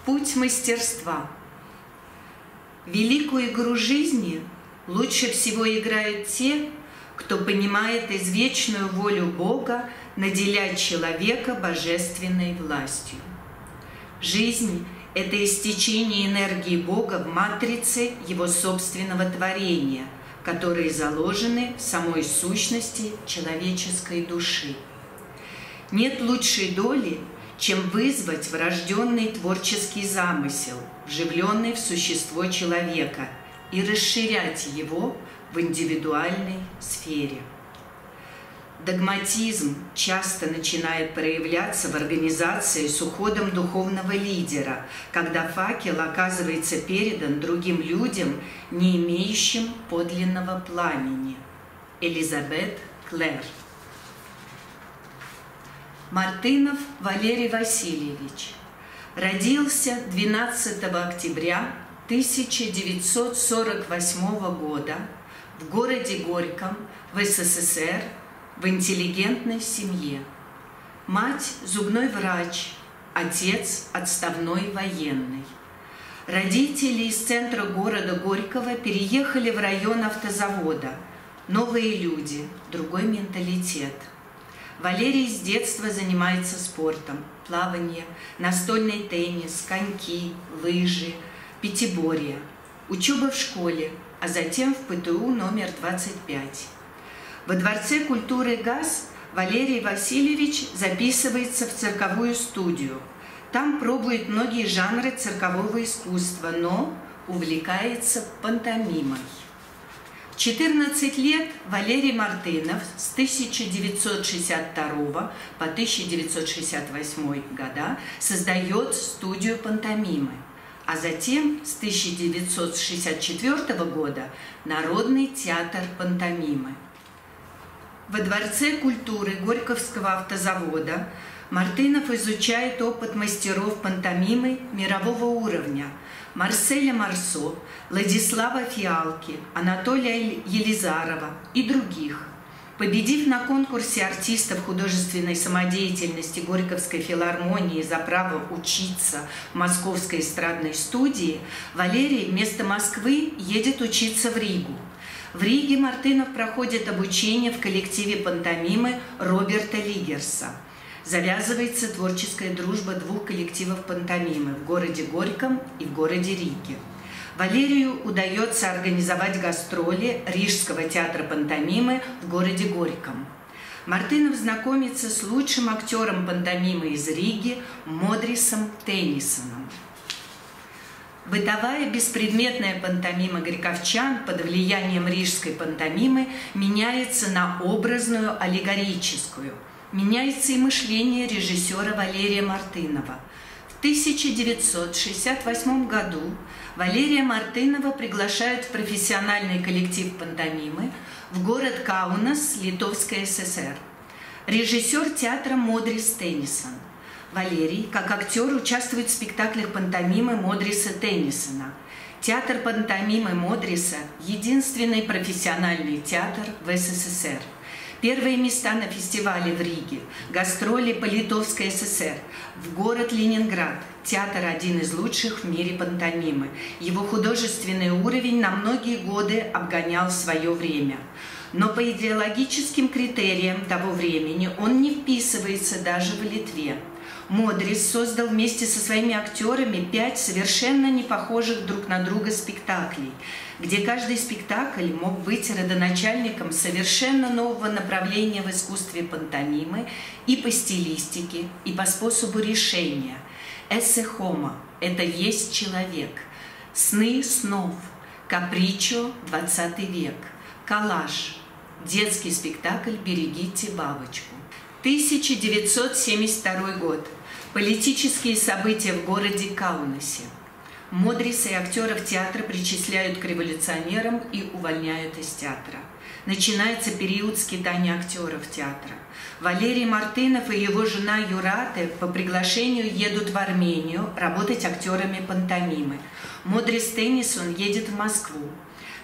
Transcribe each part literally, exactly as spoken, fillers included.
Путь мастерства. Великую игру жизни лучше всего играют те, кто понимает извечную волю Бога наделять человека божественной властью. Жизнь – это истечение энергии Бога в матрице Его собственного творения, которые заложены в самой сущности человеческой души. Нет лучшей доли, чем вызвать врожденный творческий замысел, вживленный в существо человека, и расширять его в индивидуальной сфере. Догматизм часто начинает проявляться в организации с уходом духовного лидера, когда факел оказывается передан другим людям, не имеющим подлинного пламени. Элизабет Клэр. Мартынов Валерий Васильевич родился двенадцатого октября тысяча девятьсот сорок восьмого года в городе Горьком в СССР в интеллигентной семье. Мать – зубной врач, отец – отставной военный. Родители из центра города Горького переехали в район автозавода. Новые люди, другой менталитет. Валерий с детства занимается спортом, плавание, настольный теннис, коньки, лыжи, пятиборье, учеба в школе, а затем в ПТУ номер двадцать пять. Во Дворце культуры ГАЗ Валерий Васильевич записывается в цирковую студию. Там пробует многие жанры циркового искусства, но увлекается пантомимой. В четырнадцать лет Валерий Мартынов с тысяча девятьсот шестьдесят второго по тысяча девятьсот шестьдесят восьмой года создает студию пантомимы, а затем с тысяча девятьсот шестьдесят четвёртого года Народный театр пантомимы. Во Дворце культуры Горьковского автозавода Мартынов изучает опыт мастеров пантомимы мирового уровня Марселя Марсо, Владислава Фиалки, Анатолия Елизарова и других. Победив на конкурсе артистов художественной самодеятельности Горьковской филармонии за право учиться в Московской эстрадной студии, Валерий вместо Москвы едет учиться в Ригу. В Риге Мартынов проходит обучение в коллективе пантомимы Роберта Лигерса. Завязывается творческая дружба двух коллективов пантомимы в городе Горьком и в городе Риге. Валерию удается организовать гастроли Рижского театра пантомимы в городе Горьком. Мартынов знакомится с лучшим актером пантомимы из Риги Модрисом Теннисоном. Бытовая беспредметная пантомима горьковчан под влиянием рижской пантомимы меняется на образную аллегорическую. Меняется и мышление режиссера Валерия Мартынова. В тысяча девятьсот шестьдесят восьмом году Валерия Мартынова приглашают в профессиональный коллектив пантомимы в город Каунас, Литовская ССР. Режиссер театра Модрис Теннисон. Валерий, как актер, участвует в спектаклях пантомимы Модриса Теннисона. Театр пантомимы Модриса – единственный профессиональный театр в СССР. Первые места на фестивале в Риге, гастроли по Литовской ССР, в город Ленинград. Театр один из лучших в мире пантомимы. Его художественный уровень на многие годы обгонял свое время. Но по идеологическим критериям того времени он не вписывается даже в Литве. Модрис создал вместе со своими актерами пять совершенно не похожих друг на друга спектаклей, где каждый спектакль мог быть родоначальником совершенно нового направления в искусстве пантомимы и по стилистике, и по способу решения. «Эссе хомо» – это есть человек, «Сны снов», «Капричо» – двадцатый век, «Коллаж» – детский спектакль «Берегите бабочку». тысяча девятьсот семьдесят второй год. Политические события в городе Каунасе. Модриса и актеров театра причисляют к революционерам и увольняют из театра. Начинается период скитания актеров театра. Валерий Мартынов и его жена Юрате по приглашению едут в Армению работать актерами пантомимы. Модрис Теннисон едет в Москву.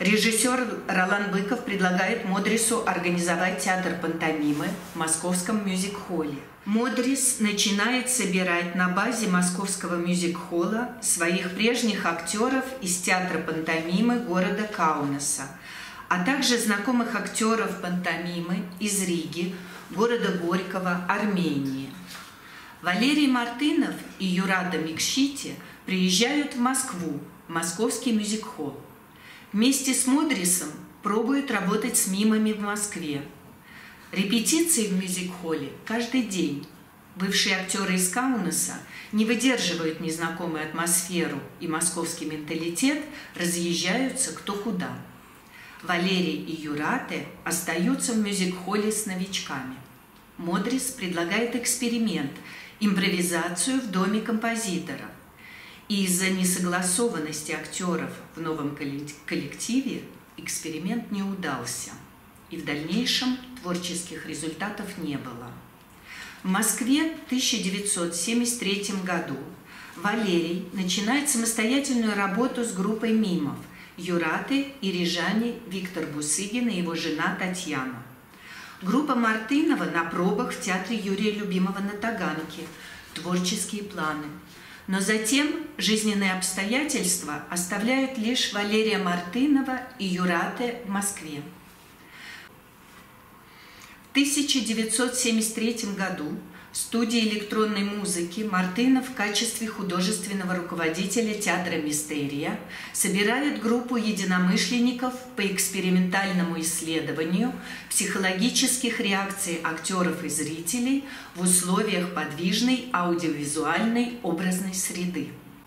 Режиссер Ролан Быков предлагает Модрису организовать театр пантомимы в московском мюзик-холле. Модрис начинает собирать на базе московского мюзик-холла своих прежних актеров из театра пантомимы города Каунаса, а также знакомых актеров пантомимы из Риги, города Горького, Армении. Валерий Мартынов и Юрата Микшити приезжают в Москву, в московский мюзик-холл. Вместе с Модрисом пробуют работать с мимами в Москве. Репетиции в мюзик-холле каждый день. Бывшие актеры из Каунаса не выдерживают незнакомую атмосферу и московский менталитет, разъезжаются кто куда. Валерий и Юрате остаются в мюзик-холле с новичками. Модрис предлагает эксперимент – импровизацию в доме композитора. И из-за несогласованности актеров в новом коллективе эксперимент не удался. И в дальнейшем творческих результатов не было. В Москве в тысяча девятьсот семьдесят третьем году Валерий начинает самостоятельную работу с группой мимов Юраты и рижане Виктор Бусыгин и его жена Татьяна. Группа Мартынова на пробах в театре Юрия Любимова на Таганке, творческие планы. Но затем жизненные обстоятельства оставляют лишь Валерия Мартынова и Юрате в Москве. В тысяча девятьсот семьдесят третьем году в студии электронной музыки Мартынов в качестве художественного руководителя театра «Мистерия» собирает группу единомышленников по экспериментальному исследованию психологических реакций актеров и зрителей в условиях подвижной аудиовизуальной образной среды.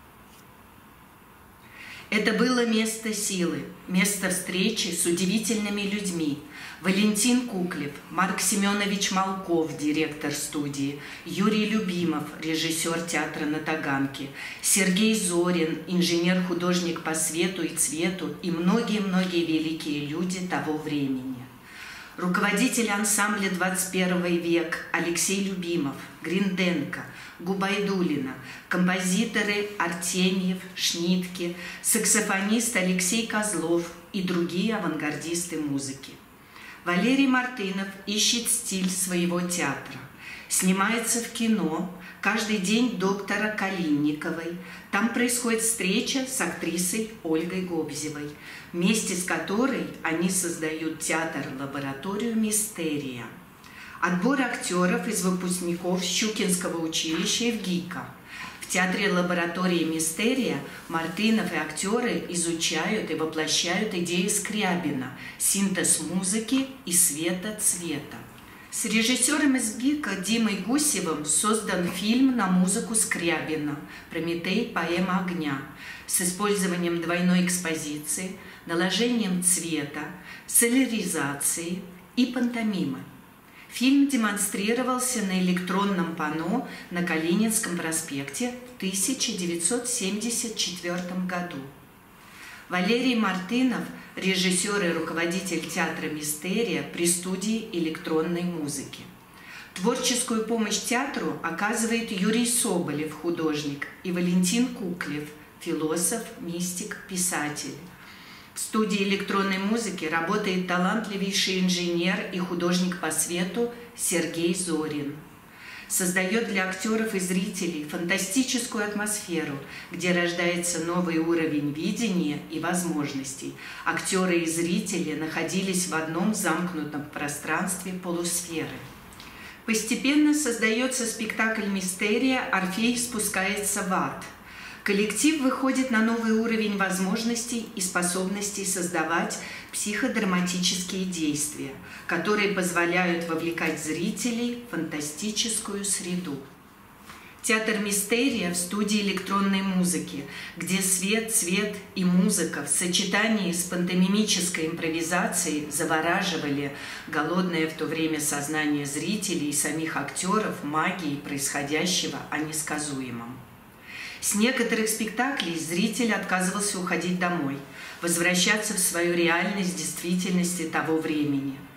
Это было место силы, место встречи с удивительными людьми. Валентин Куклев, Марк Семенович Малков, директор студии, Юрий Любимов, режиссер театра на Таганке, Сергей Зорин, инженер-художник по свету и цвету и многие-многие великие люди того времени. Руководитель ансамбля двадцать первый век Алексей Любимов, Гринденко, Губайдулина, композиторы Артемьев, Шнитке, саксофонист Алексей Козлов и другие авангардисты музыки. Валерий Мартынов ищет стиль своего театра, снимается в кино «Каждый день доктора Калинниковой». Там происходит встреча с актрисой Ольгой Гобзевой, вместе с которой они создают театр-лабораторию «Мистерия». Отбор актеров из выпускников Щукинского училища в ГИКа. В театре лаборатории «Мистерия» Мартынов и актеры изучают и воплощают идеи Скрябина, синтез музыки и света-цвета. С режиссером из ГИКа Димой Гусевым создан фильм на музыку Скрябина «Прометей. Поэма огня» с использованием двойной экспозиции, наложением цвета, соляризацией и пантомимы. Фильм демонстрировался на электронном панно на Калининском проспекте в тысяча девятьсот семьдесят четвёртом году. Валерий Мартынов – режиссер и руководитель театра «Мистерия» при студии электронной музыки. Творческую помощь театру оказывает Юрий Соболев, художник, и Валентин Куклев, философ, мистик, писатель. В студии электронной музыки работает талантливейший инженер и художник по свету Сергей Зорин. Создает для актеров и зрителей фантастическую атмосферу, где рождается новый уровень видения и возможностей. Актеры и зрители находились в одном замкнутом пространстве полусферы. Постепенно создается спектакль «Мистерия. Орфей спускается в ад». Коллектив выходит на новый уровень возможностей и способностей создавать психодраматические действия, которые позволяют вовлекать зрителей в фантастическую среду. Театр «Мистерия» в студии электронной музыки, где свет, цвет и музыка в сочетании с пантомимической импровизацией завораживали голодное в то время сознание зрителей и самих актеров магией происходящего о несказуемом. С некоторых спектаклей зритель отказывался уходить домой, возвращаться в свою реальность действительности того времени.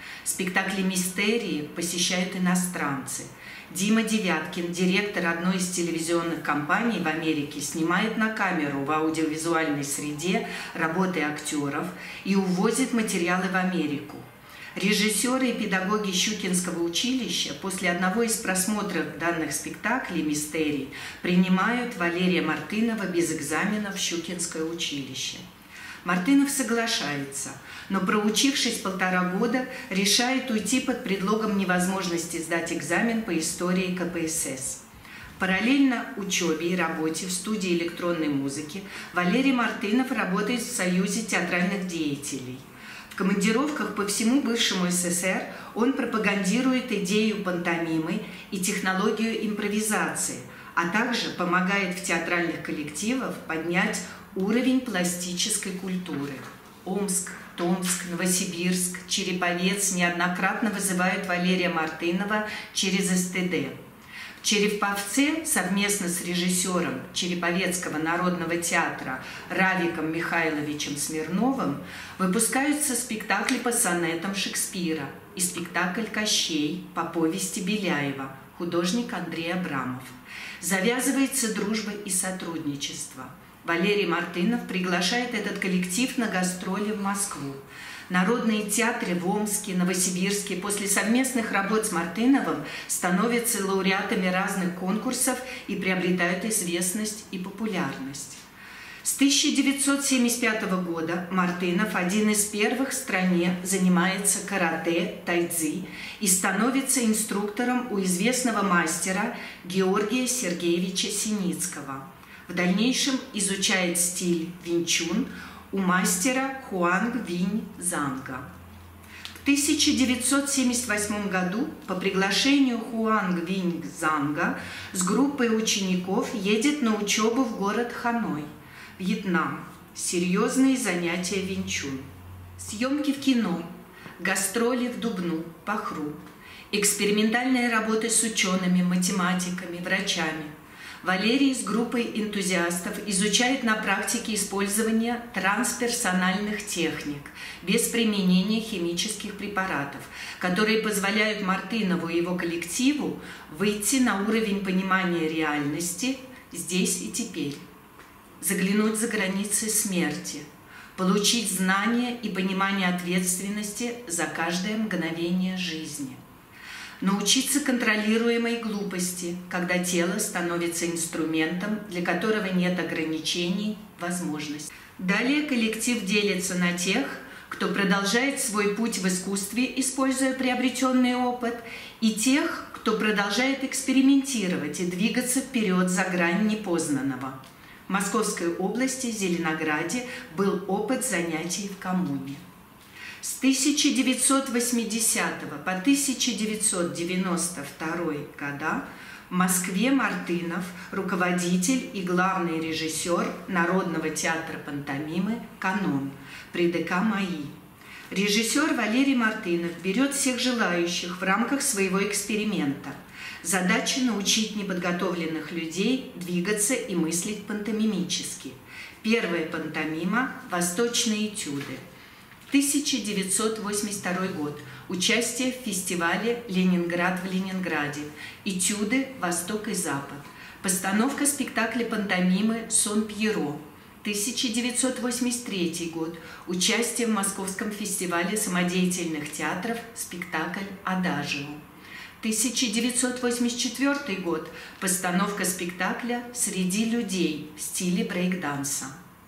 Спектакли «Мистерии» посещают иностранцы. Дима Девяткин, директор одной из телевизионных компаний в Америке, снимает на камеру в аудиовизуальной среде работы актеров и увозит материалы в Америку. Режиссеры и педагоги Щукинского училища после одного из просмотров данных спектаклей «Мистерий» принимают Валерия Мартынова без экзамена в Щукинское училище. Мартынов соглашается, но, проучившись полтора года, решает уйти под предлогом невозможности сдать экзамен по истории ка пэ эс эс. Параллельно учебе и работе в студии электронной музыки Валерий Мартынов работает в Союзе театральных деятелей. В командировках по всему бывшему эс эс эр он пропагандирует идею пантомимы и технологию импровизации, а также помогает в театральных коллективах поднять уровень пластической культуры. Омск, Томск, Новосибирск, Череповец неоднократно вызывают Валерия Мартынова через эс тэ дэ. В Череповце совместно с режиссером Череповецкого народного театра Равиком Михайловичем Смирновым выпускаются спектакли по сонетам Шекспира и спектакль «Кощей» по повести Беляева, художник Андрей Абрамов. Завязывается дружба и сотрудничество. Валерий Мартынов приглашает этот коллектив на гастроли в Москву. Народные театры в Омске, Новосибирске после совместных работ с Мартыновым становятся лауреатами разных конкурсов и приобретают известность и популярность. С тысяча девятьсот семьдесят пятого года Мартынов один из первых в стране занимается карате, тайцзи и становится инструктором у известного мастера Георгия Сергеевича Синицкого. В дальнейшем изучает стиль винчун у мастера Хуанг Винь Занга. В тысяча девятьсот семьдесят восьмом году по приглашению Хуанг Винь Занга с группой учеников едет на учебу в город Ханой, Вьетнам. Серьезные занятия винчун. Съемки в кино, гастроли в Дубну, Пахру, экспериментальные работы с учеными, математиками, врачами. Валерий с группой энтузиастов изучает на практике использование трансперсональных техник без применения химических препаратов, которые позволяют Мартынову и его коллективу выйти на уровень понимания реальности здесь и теперь, заглянуть за границы смерти, получить знания и понимание ответственности за каждое мгновение жизни. Научиться контролируемой глупости, когда тело становится инструментом, для которого нет ограничений, возможностей. Далее коллектив делится на тех, кто продолжает свой путь в искусстве, используя приобретенный опыт, и тех, кто продолжает экспериментировать и двигаться вперед за грань непознанного. В Московской области, Зеленограде, был опыт занятий в коммуне. С тысяча девятьсот восьмидесятого по тысяча девятьсот девяносто второй года в Москве Мартынов – руководитель и главный режиссер Народного театра пантомимы «Канон» при дэ ка МАИ. Режиссер Валерий Мартынов берет всех желающих в рамках своего эксперимента. Задача – научить неподготовленных людей двигаться и мыслить пантомимически. Первая пантомима – «Восточные этюды». тысяча девятьсот восемьдесят второй год. Участие в фестивале «Ленинград в Ленинграде». Этюды «Восток и Запад». Постановка спектакля пантомимы «Сон Пьеро». тысяча девятьсот восемьдесят третий год. Участие в Московском фестивале самодеятельных театров спектакль «Адажио». тысяча девятьсот восемьдесят четвёртый год. Постановка спектакля «Среди людей» в стиле брейк-данса.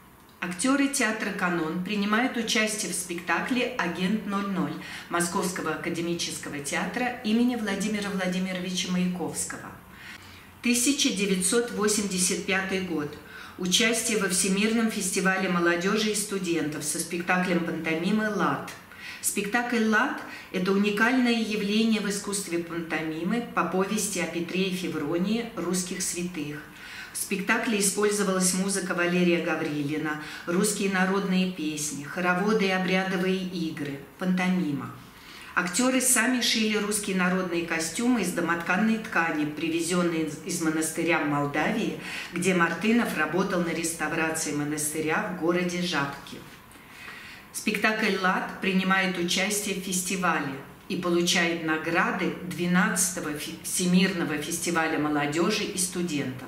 Актеры театра «Канон» принимают участие в спектакле «Агент ноль ноль» Московского академического театра имени Владимира Владимировича Маяковского. тысяча девятьсот восемьдесят пятый год. Участие во Всемирном фестивале молодежи и студентов со спектаклем пантомимы «Лад». Спектакль «Лад» – это уникальное явление в искусстве пантомимы по повести о Петре и Февронии русских святых. В спектакле использовалась музыка Валерия Гаврилина, русские народные песни, хороводы и обрядовые игры, пантомима. Актеры сами шили русские народные костюмы из домотканной ткани, привезенные из монастыря в Молдавии, где Мартынов работал на реставрации монастыря в городе Жабки. Спектакль «Лад» принимает участие в фестивале и получает награды двенадцатого Всемирного фестиваля молодежи и студентов.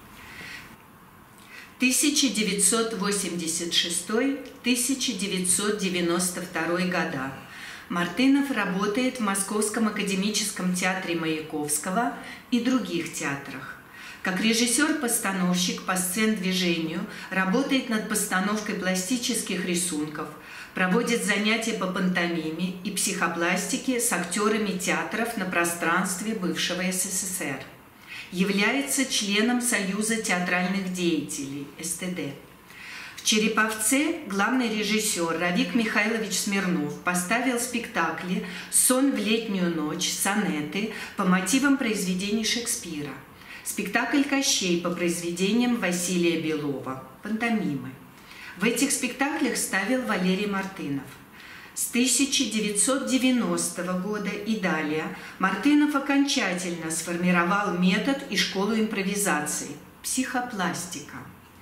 тысяча девятьсот восемьдесят шестой — тысяча девятьсот девяносто второй года. Мартынов работает в Московском академическом театре Маяковского и других театрах. Как режиссер-постановщик по сцен-движению работает над постановкой пластических рисунков, проводит занятия по пантомиме и психопластике с актерами театров на пространстве бывшего СССР. Является членом Союза театральных деятелей эс тэ дэ. В Череповце главный режиссер Равик Михайлович Смирнов поставил спектакли «Сон в летнюю ночь», сонеты по мотивам произведений Шекспира, спектакль «Кощей» по произведениям Василия Белова, пантомимы. В этих спектаклях ставил Валерий Мартынов. С тысяча девятьсот девяностого года и далее Мартынов окончательно сформировал метод и школу импровизации – психопластика.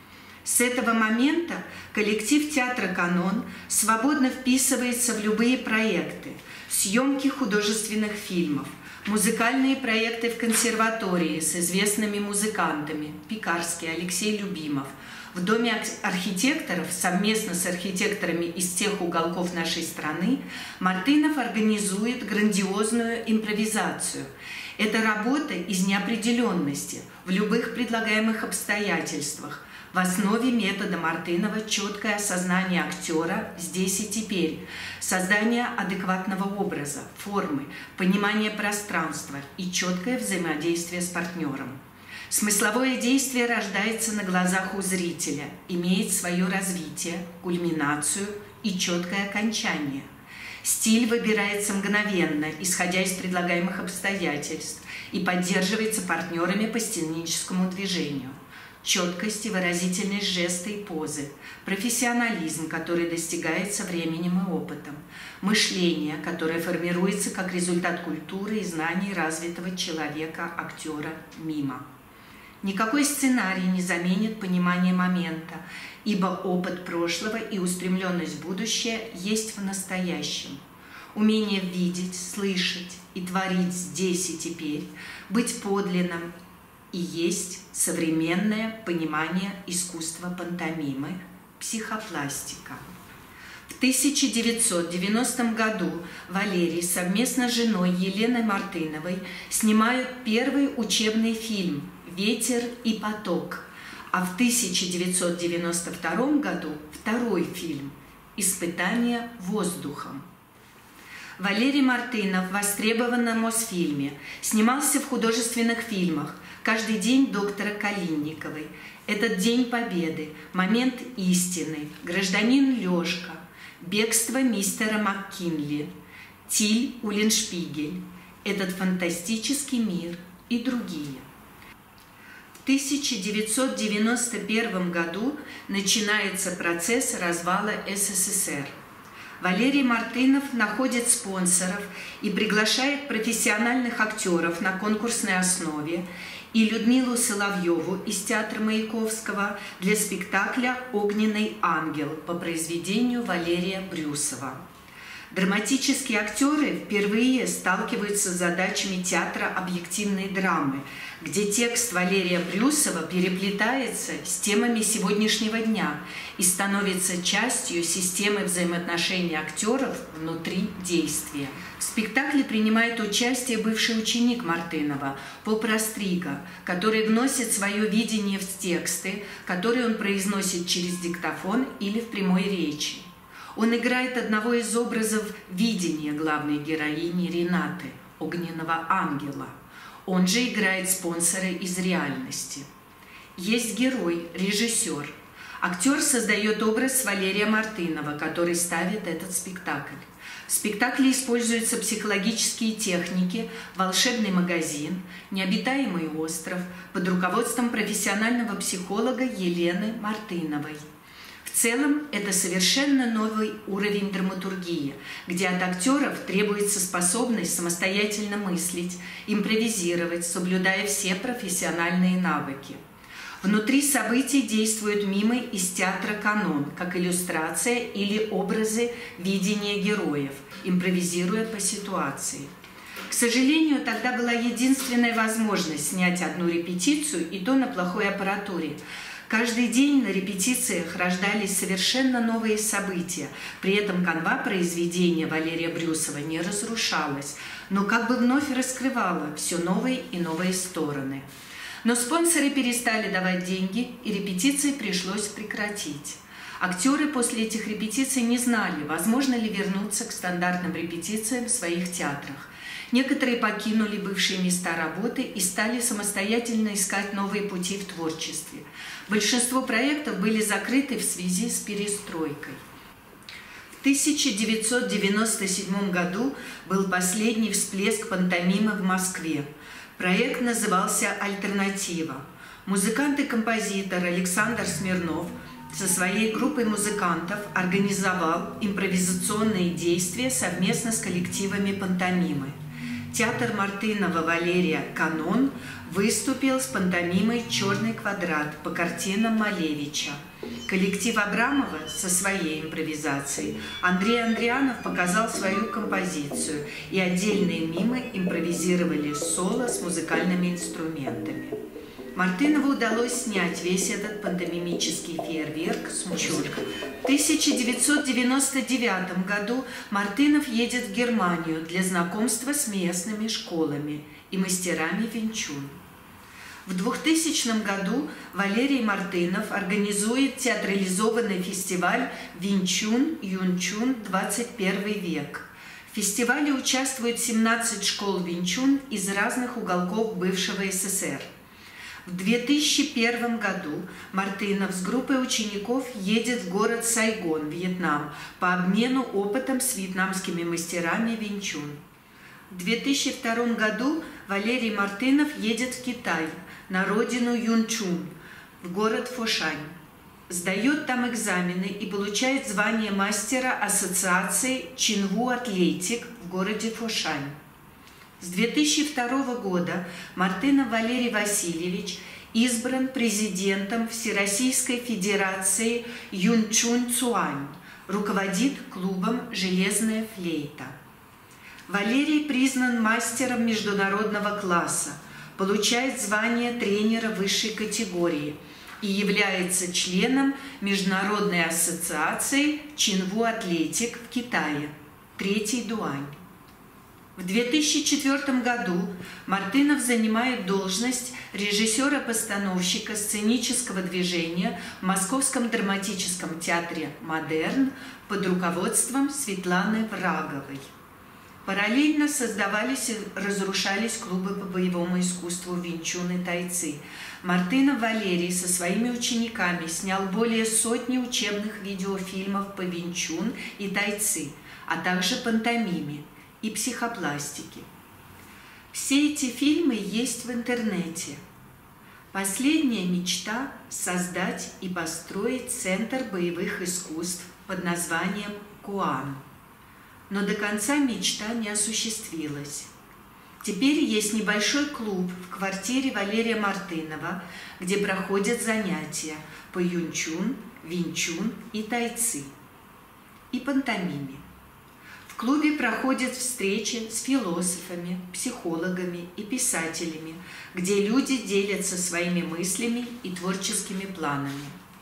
С этого момента коллектив театра «Канон» свободно вписывается в любые проекты: съемки художественных фильмов, музыкальные проекты в консерватории с известными музыкантами – Пекарский, Алексей Любимов. В Доме архитекторов совместно с архитекторами из тех уголков нашей страны Мартынов организует грандиозную импровизацию. Это работа из неопределенности в любых предлагаемых обстоятельствах. В основе метода Мартынова четкое осознание актера здесь и теперь, создание адекватного образа, формы, понимание пространства и четкое взаимодействие с партнером. Смысловое действие рождается на глазах у зрителя, имеет свое развитие, кульминацию и четкое окончание. Стиль выбирается мгновенно, исходя из предлагаемых обстоятельств, и поддерживается партнерами по сценическому движению. Четкость и выразительность жеста и позы, профессионализм, который достигается временем и опытом, мышление, которое формируется как результат культуры и знаний развитого человека, актера, мима. Никакой сценарий не заменит понимание момента, ибо опыт прошлого и устремленность в будущее есть в настоящем. Умение видеть, слышать и творить здесь и теперь, быть подлинным и есть современное понимание искусства пантомимы, психопластика. В тысяча девятьсот девяностом году Валерий совместно с женой Еленой Мартыновой снимают первый учебный фильм «Ветер и поток», а в тысяча девятьсот девяносто втором году второй фильм «Испытание воздухом». Валерий Мартынов востребован на Мосфильме, снимался в художественных фильмах «Каждый день доктора Калинниковой», «Этот день победы», «Момент истины», «Гражданин Лёшка», «Бегство мистера МакКинли», «Тиль Уллиншпигель», «Этот фантастический мир» и другие. В тысяча девятьсот девяносто первом году начинается процесс развала эс эс эс эр. Валерий Мартынов находит спонсоров и приглашает профессиональных актеров на конкурсной основе и Людмилу Соловьеву из театра Маяковского для спектакля «Огненный ангел» по произведению Валерия Брюсова. Драматические актеры впервые сталкиваются с задачами театра объективной драмы, где текст Валерия Брюсова переплетается с темами сегодняшнего дня и становится частью системы взаимоотношений актеров внутри действия. В спектакле принимает участие бывший ученик Мартынова, Поп Растрига, который вносит свое видение в тексты, которые он произносит через диктофон или в прямой речи. Он играет одного из образов видения главной героини Ренаты, огненного ангела. Он же играет спонсора из реальности. Есть герой, режиссер. Актер создает образ Валерия Мартынова, который ставит этот спектакль. В спектакле используются психологические техники, волшебный магазин, необитаемый остров под руководством профессионального психолога Елены Мартыновой. В целом, это совершенно новый уровень драматургии, где от актеров требуется способность самостоятельно мыслить, импровизировать, соблюдая все профессиональные навыки. Внутри событий действуют мимы из театра «Канон», как иллюстрация или образы видения героев, импровизируя по ситуации. К сожалению, тогда была единственная возможность снять одну репетицию, и то на плохой аппаратуре. Каждый день на репетициях рождались совершенно новые события. При этом канва произведения Валерия Брюсова не разрушалась, но как бы вновь раскрывала все новые и новые стороны. Но спонсоры перестали давать деньги, и репетиции пришлось прекратить. Актеры после этих репетиций не знали, возможно ли вернуться к стандартным репетициям в своих театрах. Некоторые покинули бывшие места работы и стали самостоятельно искать новые пути в творчестве. Большинство проектов были закрыты в связи с перестройкой. В тысяча девятьсот девяносто седьмом году был последний всплеск пантомимы в Москве. Проект назывался «Альтернатива». Музыкант и композитор Александр Смирнов со своей группой музыкантов организовал импровизационные действия совместно с коллективами пантомимы. Театр Мартынова Валерия «Канон» выступил с пантомимой «Черный квадрат» по картинам Малевича. Коллектив Абрамова со своей импровизацией, Андрей Андрианов показал свою композицию, и отдельные мимы импровизировали соло с музыкальными инструментами. Мартынову удалось снять весь этот пантомимический фейерверк с учетом. В тысяча девятьсот девяносто девятом году Мартынов едет в Германию для знакомства с местными школами и мастерами винчун. В двухтысячном году Валерий Мартынов организует театрализованный фестиваль «Винчун Юнчун двадцать первый век». В фестивале участвуют семнадцать школ винчун из разных уголков бывшего СССР. В две тысячи первом году Мартынов с группой учеников едет в город Сайгон, Вьетнам, по обмену опытом с вьетнамскими мастерами винчун. В две тысячи втором году Валерий Мартынов едет в Китай, на родину Юнчун, в город Фошань. Сдает там экзамены и получает звание мастера ассоциации Чинву Атлетик в городе Фошань. С две тысячи второго года Мартынов Валерий Васильевич избран президентом Всероссийской Федерации Юнчун Цуань, руководит клубом «Железная флейта». Валерий признан мастером международного класса, получает звание тренера высшей категории и является членом Международной ассоциации Чинву Атлетик в Китае, третий дуань. В две тысячи четвёртом году Мартынов занимает должность режиссера-постановщика сценического движения в Московском драматическом театре «Модерн» под руководством Светланы Враговой. Параллельно создавались и разрушались клубы по боевому искусству винчун и тайци. Мартынов Валерий со своими учениками снял более сотни учебных видеофильмов по винчун и тайци, а также пантомиме и психопластике. Все эти фильмы есть в интернете. Последняя мечта – создать и построить Центр боевых искусств под названием «Куан». Но до конца мечта не осуществилась. Теперь есть небольшой клуб в квартире Валерия Мартынова, где проходят занятия по юнчун, винчун и тайци, и пантомиме. В клубе проходят встречи с философами, психологами и писателями, где люди делятся своими мыслями и творческими планами.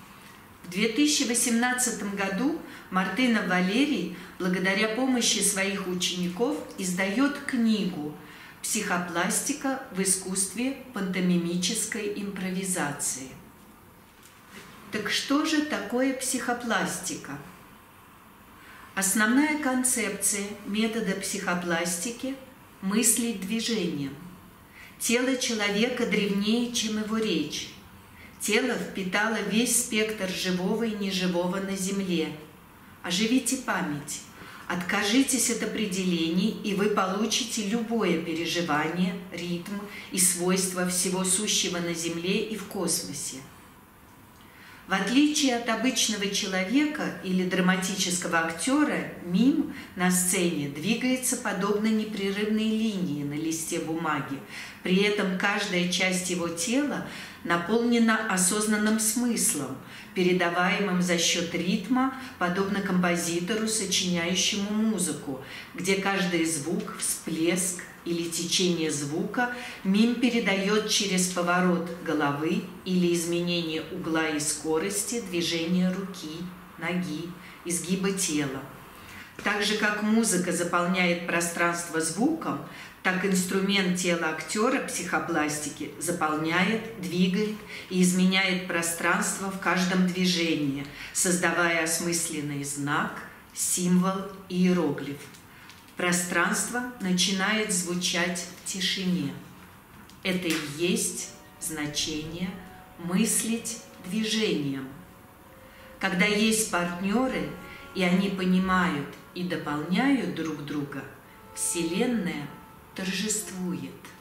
В две тысячи восемнадцатом году Мартынов Валерий, благодаря помощи своих учеников, издает книгу «Психопластика в искусстве пантомимической импровизации». Так что же такое психопластика? Основная концепция метода психопластики – мыслить движением. Тело человека древнее, чем его речь. Тело впитало весь спектр живого и неживого на Земле. Оживите память, откажитесь от определений, и вы получите любое переживание, ритм и свойства всего сущего на Земле и в космосе. В отличие от обычного человека или драматического актера, мим на сцене двигается подобно непрерывной линии на листе бумаги. При этом каждая часть его тела наполнена осознанным смыслом, передаваемым за счет ритма, подобно композитору, сочиняющему музыку, где каждый звук, всплеск или течение звука мим передает через поворот головы или изменение угла и скорости движения руки, ноги, изгиба тела. Так же, как музыка заполняет пространство звуком, так инструмент тела актера психопластики заполняет, двигает и изменяет пространство в каждом движении, создавая осмысленный знак, символ и иероглиф. Пространство начинает звучать в тишине. Это и есть значение мыслить движением. Когда есть партнеры, и они понимают и дополняют друг друга, Вселенная торжествует.